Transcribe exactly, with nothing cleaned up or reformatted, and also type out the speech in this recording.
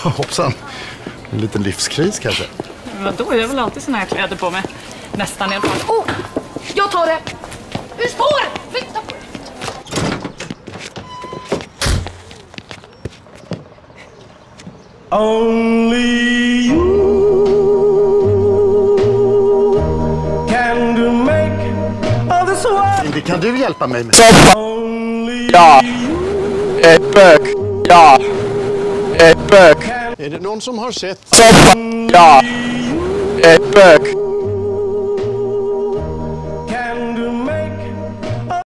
Hoppsan. En liten livskris kanske. Men då är jag väl alltid såna här kläder på mig. Nästan i alla fall. Oh! Jag tar det! Ur spår! Flytta på det! Only you can do make others what. Det kan du hjälpa mig med. Ja. Ett bök. Ja. Ett bök. Är det någon som har sett? Ja. Ett bök.